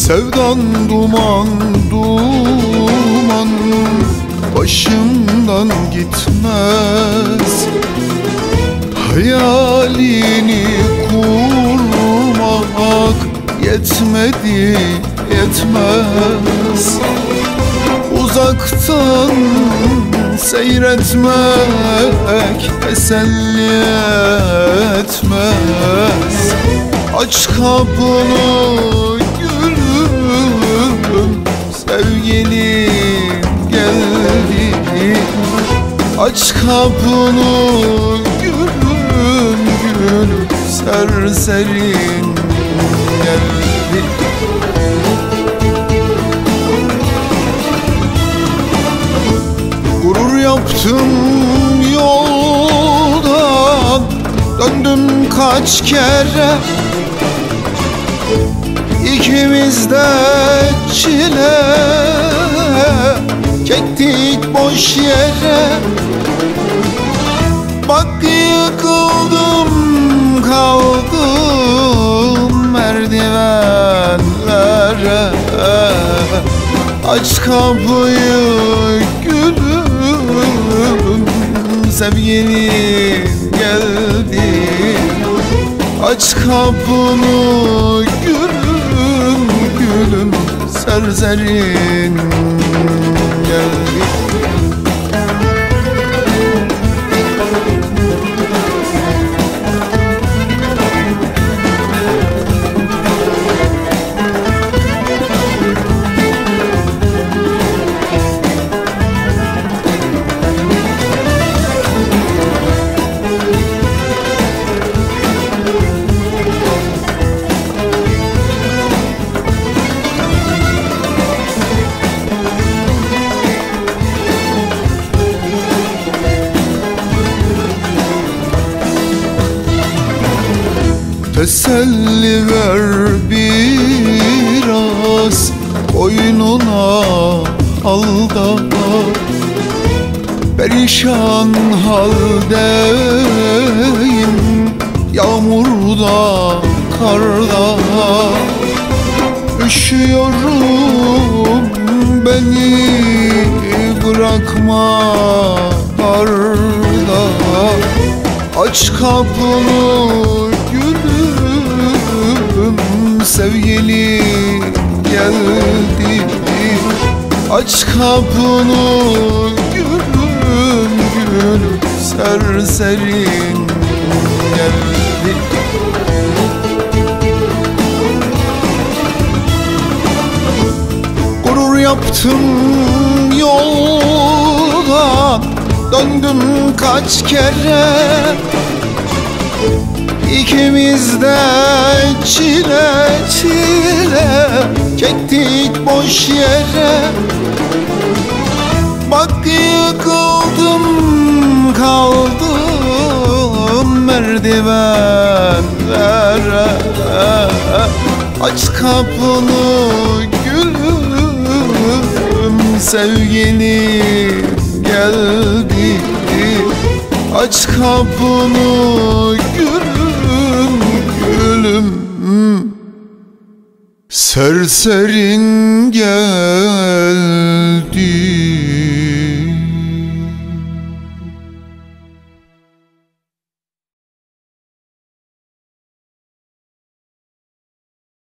Sevdan duman duman, başımdan gitmez. Hayalini kurmak yetmedi, yetmez. Uzaktan seyretmek teselli etmez. Aç kapını gülüm, sevgilim geldi. Aç kapını gülüm, gülüm serserin geldi. Gurur yaptım yoldan, döndüm kaç kere. İkimiz de çile çektik boş yere. Bak yıkıldım kaldım merdivenlere. Aç kapıyı gülüm, sevgilim geldi. Aç kapını gülüm, gülüm serserin geldi. Teselli ver biraz, boynuna al da. Perişan haldeyim, yağmurda, karda. Üşüyorum, beni bırakma karda. Aç kapını gülüm, sevgili geldi. Aç kapını gülüm, gülüm serserin geldi. Gurur yaptım yoldan, döndüm kaç kere. İkimiz de çile çile çektik boş yere. Bak yıkıldım kaldım merdivenlere. Aç kapını gülüm, sevgili geldi. Aç kapını gülüm, gülüm serserin geldi.